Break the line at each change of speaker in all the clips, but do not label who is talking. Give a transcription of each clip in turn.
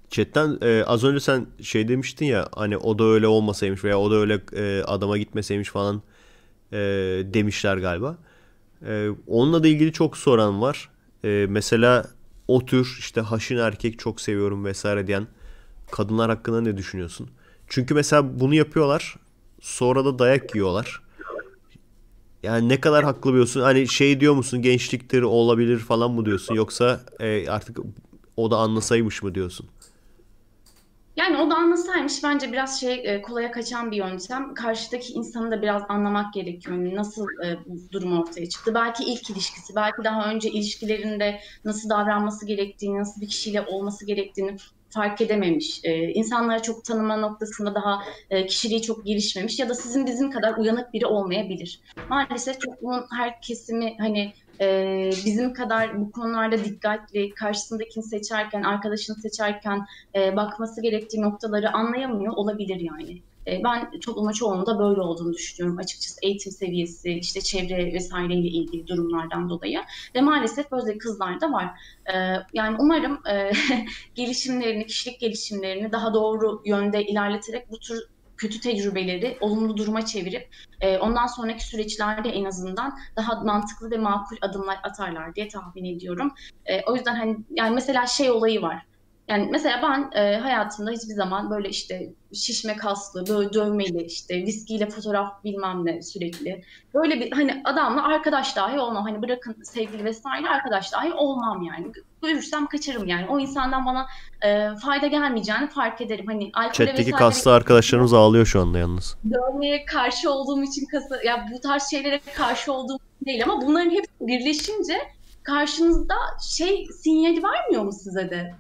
Chatten az önce sen şey demiştin ya, hani o da öyle olmasaymış veya o da öyle adama gitmeseymiş falan demişler galiba. Onunla da ilgili çok soran var. Mesela o tür işte haşin erkek çok seviyorum vesaire diyen kadınlar hakkında ne düşünüyorsun? Çünkü mesela bunu yapıyorlar, sonra da dayak yiyorlar. Yani ne kadar haklı biliyorsun? Hani şey diyor musun, gençliktir olabilir falan mı diyorsun, yoksa artık o da anlasaymış mı diyorsun?
Yani o da anlasaymış bence biraz kolaya kaçan bir yöntem. Karşıdaki insanı da biraz anlamak gerekiyor. Yani nasıl bu durum ortaya çıktı? Belki ilk ilişkisi, belki daha önce ilişkilerinde nasıl davranması gerektiğini, nasıl bir kişiyle olması gerektiğini fark edememiş. İnsanları çok tanıma noktasında daha kişiliği çok gelişmemiş ya da sizin bizim kadar uyanık biri olmayabilir. Maalesef toplumun her kesimi hani bizim kadar bu konularda dikkatli, karşısındakini seçerken, arkadaşını seçerken bakması gerektiği noktaları anlayamıyor olabilir yani. Ben toplumun çoğunluğunda böyle olduğunu düşünüyorum açıkçası, eğitim seviyesi, işte çevre vesaireyle ilgili durumlardan dolayı ve maalesef böyle kızlar da var. Yani umarım gelişimlerini, kişilik gelişimlerini daha doğru yönde ilerleterek bu tür kötü tecrübeleri olumlu duruma çevirip ondan sonraki süreçlerde en azından daha mantıklı ve makul adımlar atarlar diye tahmin ediyorum. O yüzden hani yani mesela şey olayı var. Yani mesela ben hayatımda hiçbir zaman böyle işte şişme kaslı, böyle dövmeli, işte viskiyle fotoğraf bilmem ne sürekli. Böyle bir hani adamla arkadaş dahi olmam. Hani bırakın sevgili vesaire, arkadaş dahi olmam yani. Görürsem kaçarım yani. O insandan bana fayda gelmeyeceğini fark ederim. Hani alkole
Chat'teki
vesaire
kaslı arkadaşlarımız ağlıyor şu anda yalnız.
dövmeye karşı olduğum için ya bu tarz şeylere karşı olduğum değil ama bunların hepsi birleşince karşınızda şey sinyali vermiyor mu size de?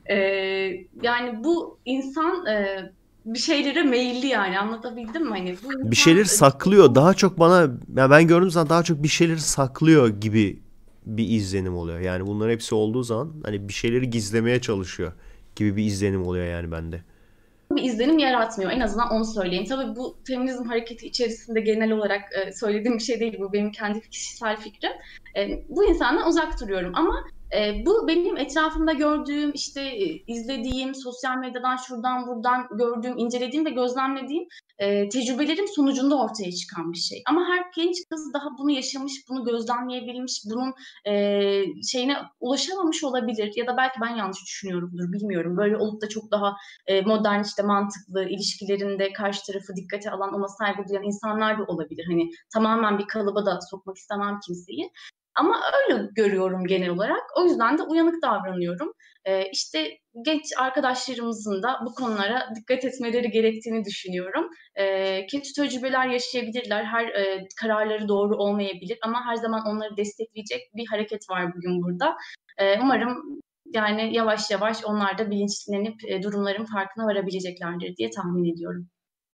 Yani bu insan bir şeylere meyilli, yani anlatabildim mi? Hani bu
Bir
insan
şeyleri saklıyor. Daha çok bana, ya ben gördüğüm zaman daha çok bir şeyleri saklıyor gibi bir izlenim oluyor. Yani bunların hepsi olduğu zaman hani bir şeyleri gizlemeye çalışıyor gibi bir izlenim oluyor yani bende.
bir izlenim yaratmıyor. En azından onu söyleyeyim. Tabii bu feminizm hareketi içerisinde genel olarak söylediğim bir şey değil. Bu benim kendi kişisel fikrim. Bu insandan uzak duruyorum ama bu benim etrafımda gördüğüm, işte izlediğim, sosyal medyadan şuradan buradan gördüğüm, incelediğim ve gözlemlediğim tecrübelerim sonucunda ortaya çıkan bir şey. Ama her genç kız daha bunu yaşamış, bunu gözlemleyebilmiş, bunun şeyine ulaşamamış olabilir. Ya da belki ben yanlış düşünüyorumdur, bilmiyorum. Böyle olup da çok daha modern, işte mantıklı ilişkilerinde karşı tarafı dikkate alan, ona saygı duyan insanlar da olabilir. Hani tamamen bir kalıba da sokmak istemem kimseyi. Ama öyle görüyorum genel olarak. O yüzden de uyanık davranıyorum. İşte genç arkadaşlarımızın da bu konulara dikkat etmeleri gerektiğini düşünüyorum. Kötü tecrübeler yaşayabilirler. Her kararları doğru olmayabilir ama her zaman onları destekleyecek bir hareket var bugün burada. Umarım yani yavaş yavaş onlar da bilinçlenip durumların farkına varabileceklerdir diye tahmin ediyorum.